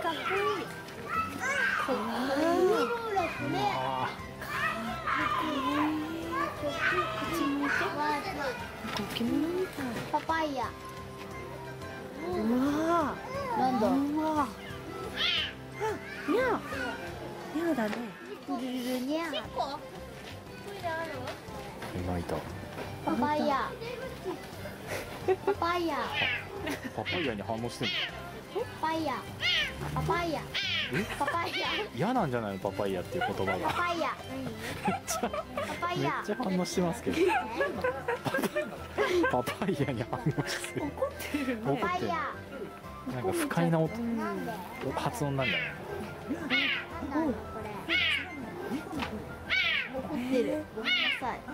かっこいい。 これ口向いて。ゴキブリみたい。 パパイヤ。 うわなんだ。 うわ。にゃにゃだね。 ルルルニャ。 今いた。 パパイヤ。パパイヤ。 パパイヤに反応してんの？ パパイヤ。パパイヤ。パパイヤ。 嫌なんじゃないの、パパイヤっていう言葉が。 パパイヤ。 めっちゃパパイめっヤ。 ちゃ反応してますけど。パパイヤに反応してる。 怒ってるパね。 パイヤ。 なんか不快な音、 なんで。 発音なんだよね。 なんだこれ。怒ってる。ごめんなさい。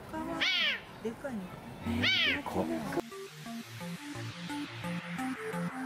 でかいね。 こ